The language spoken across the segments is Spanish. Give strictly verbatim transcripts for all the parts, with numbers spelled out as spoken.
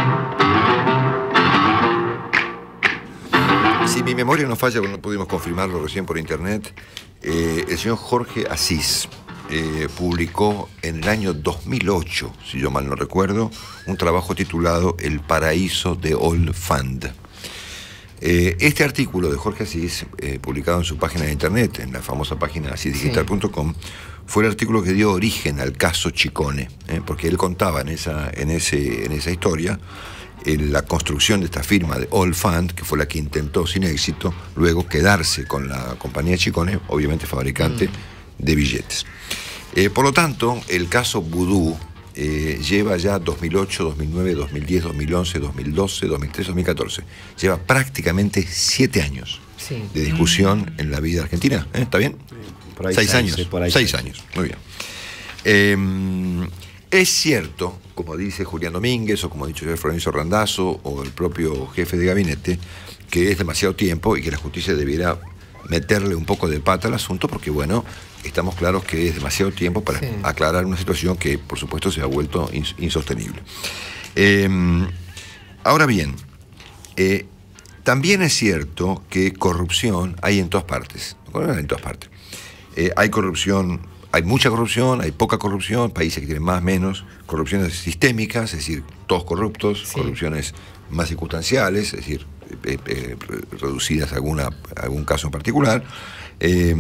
Si mi memoria no falla, no pudimos confirmarlo recién por internet, eh, el señor Jorge Asís eh, publicó en el año dos mil ocho, si yo mal no recuerdo, un trabajo titulado El paraíso de Oliphant. Eh, este artículo de Jorge Asís, eh, publicado en su página de internet, en la famosa página asís digital punto com, sí, fue el artículo que dio origen al caso Ciccone, eh, porque él contaba en esa, en ese, en esa historia en la construcción de esta firma de Oliphant, que fue la que intentó sin éxito luego quedarse con la compañía Ciccone, obviamente fabricante mm. de billetes. Eh, por lo tanto, el caso Vudú eh, lleva ya dos mil ocho, dos mil nueve, dos mil diez, dos mil once, dos mil doce, dos mil trece, dos mil catorce. Lleva prácticamente siete años sí. de discusión mm. en la vida argentina. ¿Eh? ¿Está bien? Sí. Por ahí seis seis, años. Por ahí seis seis. años. Muy bien. Eh, Es cierto, como dice Julián Domínguez, o como ha dicho Florencio Randazzo, o el propio jefe de gabinete, que es demasiado tiempo y que la justicia debiera meterle un poco de pata al asunto, porque, bueno, estamos claros que es demasiado tiempo para sí. aclarar una situación que, por supuesto, se ha vuelto ins insostenible. Eh, ahora bien, eh, también es cierto que corrupción hay en todas partes. En todas partes. Eh, hay corrupción... Hay mucha corrupción, hay poca corrupción, países que tienen más, menos, corrupciones sistémicas, es decir, todos corruptos, sí. corrupciones más circunstanciales, es decir, eh, eh, reducidas a, alguna, a algún caso en particular. Eh,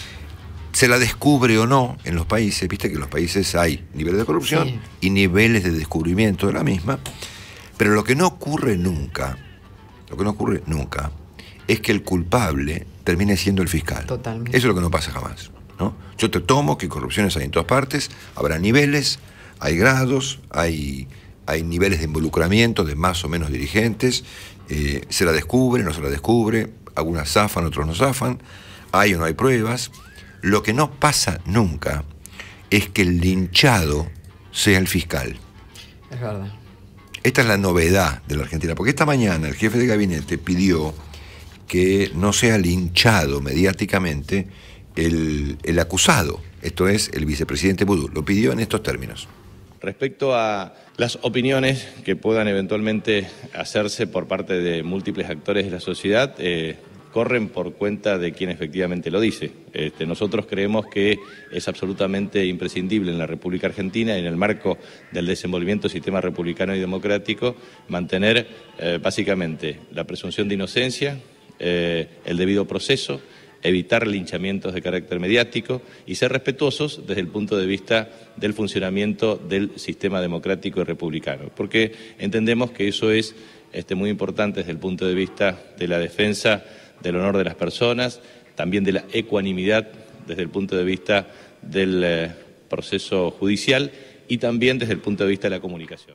se la descubre o no en los países, viste que en los países hay niveles de corrupción sí. y niveles de descubrimiento de la misma, pero lo que no ocurre nunca, lo que no ocurre nunca, es que el culpable termine siendo el fiscal. Totalmente. Eso es lo que no pasa jamás. ¿No? Yo te tomo que corrupciones hay en todas partes, habrá niveles, hay grados, hay, hay niveles de involucramiento de más o menos dirigentes, eh, se la descubre, no se la descubre, algunas zafan, otros no zafan, hay o no hay pruebas. Lo que no pasa nunca es que el linchado sea el fiscal. Es verdad. Esta es la novedad de la Argentina, porque esta mañana el jefe de gabinete pidió que no sea linchado mediáticamente El, el acusado, esto es, el vicepresidente Vudú, lo pidió en estos términos. Respecto a las opiniones que puedan eventualmente hacerse por parte de múltiples actores de la sociedad, eh, corren por cuenta de quien efectivamente lo dice. Este, nosotros creemos que es absolutamente imprescindible en la República Argentina, en el marco del desenvolvimiento del sistema republicano y democrático, mantener eh, básicamente la presunción de inocencia, eh, el debido proceso, evitar linchamientos de carácter mediático y ser respetuosos desde el punto de vista del funcionamiento del sistema democrático y republicano, porque entendemos que eso es este, muy importante desde el punto de vista de la defensa del honor de las personas, también de la ecuanimidad desde el punto de vista del eh, proceso judicial y también desde el punto de vista de la comunicación.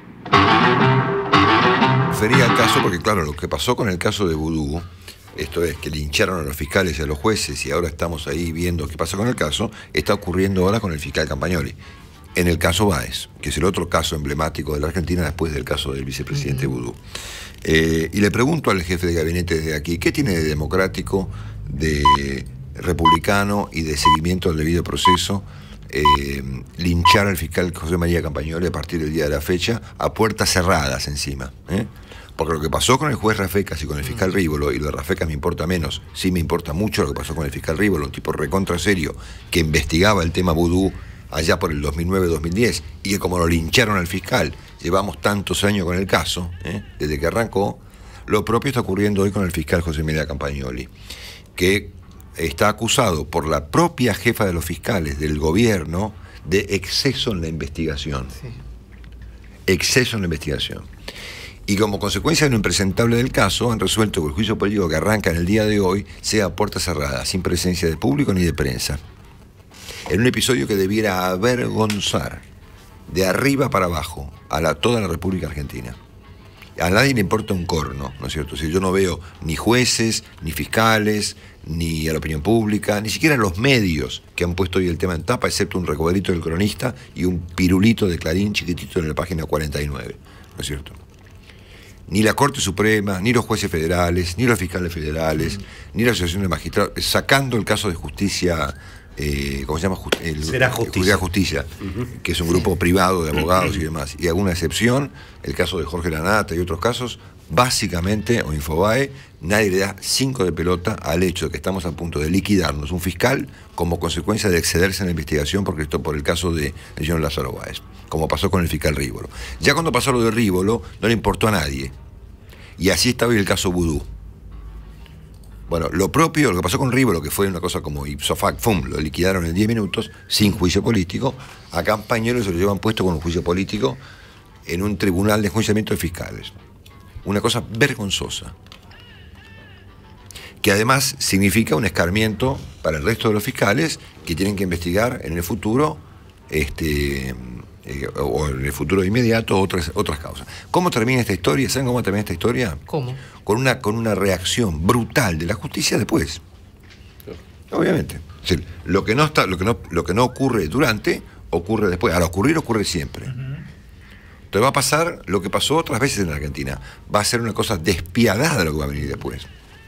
Sería el caso, porque claro, lo que pasó con el caso de Vudú, esto es que lincharon a los fiscales y a los jueces y ahora estamos ahí viendo qué pasa con el caso, está ocurriendo ahora con el fiscal Campagnoli. En el caso Báez, que es el otro caso emblemático de la Argentina después del caso del vicepresidente uh-huh. Vudú. Eh, y le pregunto al jefe de gabinete desde aquí, ¿qué tiene de democrático, de republicano y de seguimiento del debido proceso eh, linchar al fiscal José María Campagnoli a partir del día de la fecha a puertas cerradas encima? ¿eh? Porque lo que pasó con el juez Rafecas y con el fiscal Rívolo, y lo de Rafecas me importa menos, sí me importa mucho lo que pasó con el fiscal Rívolo, un tipo recontra serio que investigaba el tema Vudú allá por el dos mil nueve dos mil diez, y que como lo lincharon al fiscal, llevamos tantos años con el caso, ¿eh? desde que arrancó. Lo propio está ocurriendo hoy con el fiscal José María Campagnoli, que está acusado por la propia jefa de los fiscales del gobierno de exceso en la investigación. Sí. Exceso en la investigación. Y como consecuencia de lo impresentable del caso, han resuelto que el juicio político que arranca en el día de hoy sea a puerta cerrada, sin presencia de público ni de prensa. En un episodio que debiera avergonzar de arriba para abajo a la, toda la República Argentina. A nadie le importa un corno, ¿no es cierto? Si yo no veo ni jueces, ni fiscales, ni a la opinión pública, ni siquiera a los medios que han puesto hoy el tema en tapa, excepto un recuadrito del Cronista y un pirulito de Clarín chiquitito en la página cuarenta y nueve, ¿no es cierto? Ni la Corte Suprema, ni los jueces federales, ni los fiscales federales, mm. ni la Asociación de Magistrados, sacando el caso de justicia eh, ¿cómo se llama? El, Será Justicia. El Justicia, uh-huh. que es un grupo sí. privado de abogados y demás. Y alguna excepción, el caso de Jorge Lanata y otros casos, básicamente, o Infobae, nadie le da cinco de pelota al hecho de que estamos a punto de liquidarnos un fiscal como consecuencia de excederse en la investigación porque esto por el caso del señor Lázaro Báez, como pasó con el fiscal Rívolo. Ya cuando pasó lo de Rívolo, no le importó a nadie. Y así está hoy el caso Vudú. Bueno, lo propio, lo que pasó con Rívolo, que fue una cosa como ipso facto, ¡fum!, lo liquidaron en diez minutos, sin juicio político. A Campañolo se lo llevan puesto con un juicio político en un tribunal de enjuiciamiento de fiscales. Una cosa vergonzosa, que además significa un escarmiento para el resto de los fiscales que tienen que investigar en el futuro, este, eh, o en el futuro inmediato, otras, otras causas. ¿Cómo termina esta historia? ¿Saben cómo termina esta historia? ¿Cómo? Con una, con una reacción brutal de la justicia después. Obviamente. Es decir, lo que no está, lo que no, lo que no ocurre durante, ocurre después. Al ocurrir, ocurre siempre. Uh-huh. Entonces va a pasar lo que pasó otras veces en Argentina. Va a ser una cosa despiadada lo que va a venir después.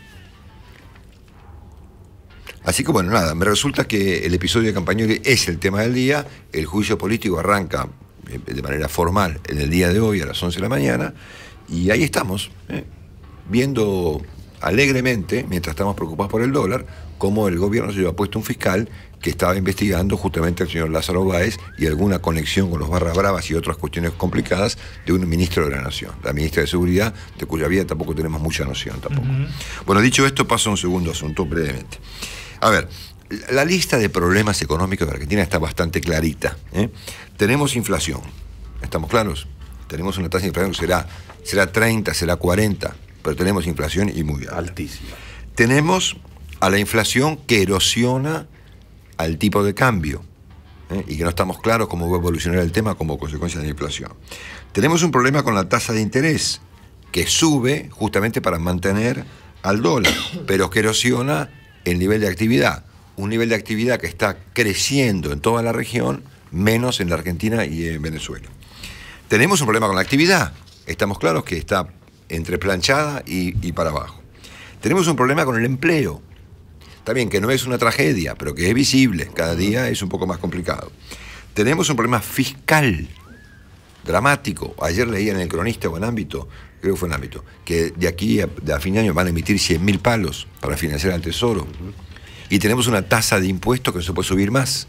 Así que bueno, nada, me resulta que el episodio de Campagnoli es el tema del día. El juicio político arranca de manera formal en el día de hoy a las once de la mañana. Y ahí estamos, ¿eh? viendo alegremente, mientras estamos preocupados por el dólar, cómo el gobierno se lleva puesto un fiscal que estaba investigando justamente al señor Lázaro Báez y alguna conexión con los barra bravas y otras cuestiones complicadas de un ministro de la Nación, la ministra de Seguridad, de cuya vida tampoco tenemos mucha noción tampoco. Uh-huh. Bueno, dicho esto, paso a un segundo asunto brevemente. A ver, la lista de problemas económicos de Argentina está bastante clarita, ¿eh? Tenemos inflación, ¿estamos claros? Tenemos una tasa de inflación que será, será treinta, será cuarenta, pero tenemos inflación y muy alta. Altísima. Tenemos a la inflación que erosiona al tipo de cambio, ¿eh? y que no estamos claros cómo va a evolucionar el tema como consecuencia de la inflación. Tenemos un problema con la tasa de interés, que sube justamente para mantener al dólar, pero que erosiona el nivel de actividad. Un nivel de actividad que está creciendo en toda la región, menos en la Argentina y en Venezuela. Tenemos un problema con la actividad. Estamos claros que está entre planchada y, y para abajo. Tenemos un problema con el empleo. También que no es una tragedia, pero que es visible. Cada día es un poco más complicado. Tenemos un problema fiscal dramático. Ayer leí en El Cronista o en Ámbito, creo que fue en Ámbito, que de aquí a, de a fin de año van a emitir cien mil palos para financiar al Tesoro. Y tenemos una tasa de impuestos que no se puede subir más.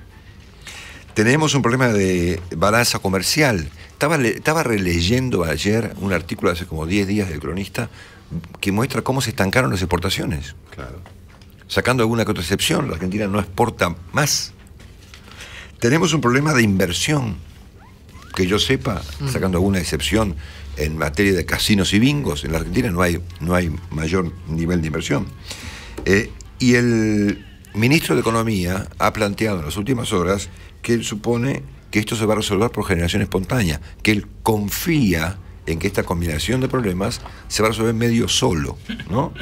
Tenemos un problema de balanza comercial. Estaba, estaba releyendo ayer un artículo hace como diez días del Cronista que muestra cómo se estancaron las exportaciones. Claro. Sacando alguna que otra excepción, la Argentina no exporta más. Tenemos un problema de inversión, que yo sepa, sacando alguna excepción en materia de casinos y bingos, en la Argentina no hay, no hay mayor nivel de inversión. Eh, y el ministro de Economía ha planteado en las últimas horas que él supone que esto se va a resolver por generación espontánea, que él confía en que esta combinación de problemas se va a resolver medio solo, ¿no?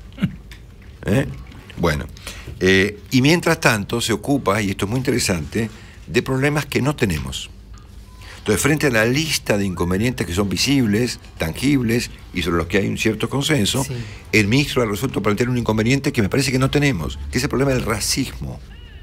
¿Eh? Bueno, eh, y mientras tanto se ocupa, y esto es muy interesante, de problemas que no tenemos. Entonces, frente a la lista de inconvenientes que son visibles, tangibles, y sobre los que hay un cierto consenso, sí. el ministro ha resuelto plantear un inconveniente que me parece que no tenemos, que es el problema del racismo.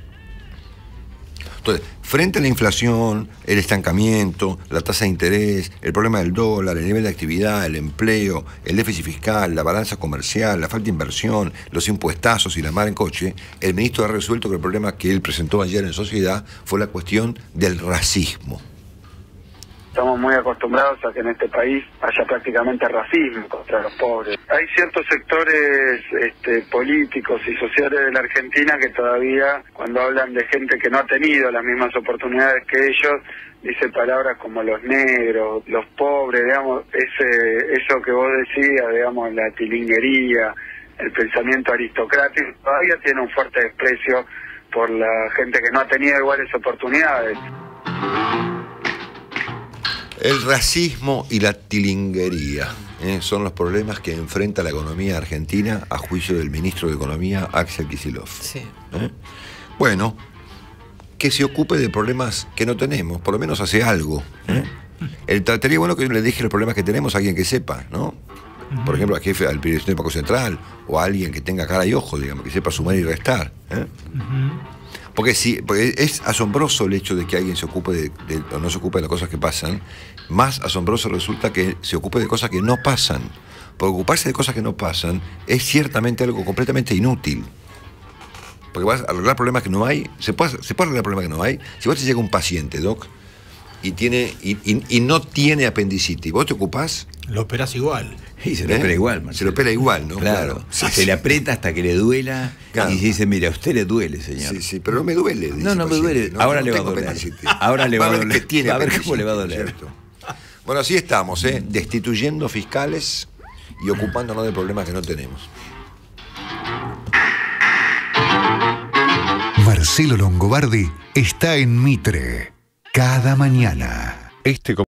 Entonces, frente a la inflación, el estancamiento, la tasa de interés, el problema del dólar, el nivel de actividad, el empleo, el déficit fiscal, la balanza comercial, la falta de inversión, los impuestazos y la mar en coche, el ministro ha resuelto que el problema que él presentó ayer en Sociedad fue la cuestión del racismo. Estamos muy acostumbrados a que en este país haya prácticamente racismo contra los pobres. Hay ciertos sectores este, políticos y sociales de la Argentina que todavía, cuando hablan de gente que no ha tenido las mismas oportunidades que ellos, dicen palabras como los negros, los pobres, digamos, ese, eso que vos decías, digamos, la tilinguería, el pensamiento aristocrático, todavía tiene un fuerte desprecio por la gente que no ha tenido iguales oportunidades. El racismo y la tilinguería ¿eh? son los problemas que enfrenta la economía argentina a juicio del ministro de Economía, Axel Kicillof. Sí. ¿Eh? Bueno, que se ocupe de problemas que no tenemos, por lo menos hace algo. ¿eh? El, estaría bueno que le deje los problemas que tenemos a alguien que sepa, ¿no? Por ejemplo, al jefe, al periodista del Banco Central, o a alguien que tenga cara y ojo, digamos, que sepa sumar y restar. ¿eh? Porque sí, porque es asombroso el hecho de que alguien se ocupe de, de, o no se ocupe de las cosas que pasan. Más asombroso resulta que se ocupe de cosas que no pasan. Porque ocuparse de cosas que no pasan es ciertamente algo completamente inútil. Porque vas a arreglar problemas que no hay. ¿Se puede, se puede arreglar problemas que no hay? Si vos te llega un paciente, Doc, y tiene y, y, y no tiene apendicitis, ¿vos te ocupás? Lo operás igual. Y se lo ¿Eh? opera igual, Marcelo. Se lo opera igual, ¿no? Claro. Claro. Sí, Se sí. le aprieta hasta que le duela. Claro. Y se dice, mira, a usted le duele, señor. Sí, sí, pero no me duele. dice No, no el me paciente. duele. No, Ahora no le va a tengo doler. apendicitis. Ahora le va a ver doler. que tiene Va a ver cómo apendicitis, le va a doler. ¿cierto? Bueno, así estamos, ¿eh? Destituyendo fiscales y ocupándonos de problemas que no tenemos. Marcelo Longobardi está en Mitre cada mañana. Este